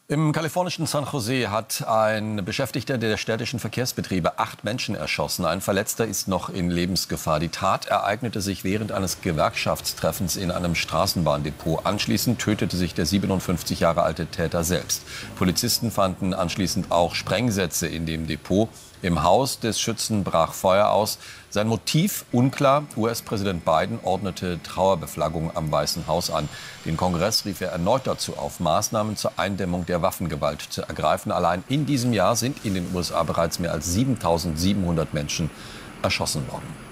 Im kalifornischen San Jose hat ein Beschäftigter der städtischen Verkehrsbetriebe 8 Menschen erschossen. Ein Verletzter ist noch in Lebensgefahr. Die Tat ereignete sich während eines Gewerkschaftstreffens in einem Straßenbahndepot. Anschließend tötete sich der 57 Jahre alte Täter selbst. Polizisten fanden anschließend auch Sprengsätze in dem Depot. Im Haus des Schützen brach Feuer aus. Sein Motiv unklar. US-Präsident Biden ordnete Trauerbeflaggung am Weißen Haus an. Den Kongress rief er erneut dazu auf, Maßnahmen zur Eindämmung der Waffengewalt zu ergreifen. Allein in diesem Jahr sind in den USA bereits mehr als 7.700 Menschen erschossen worden.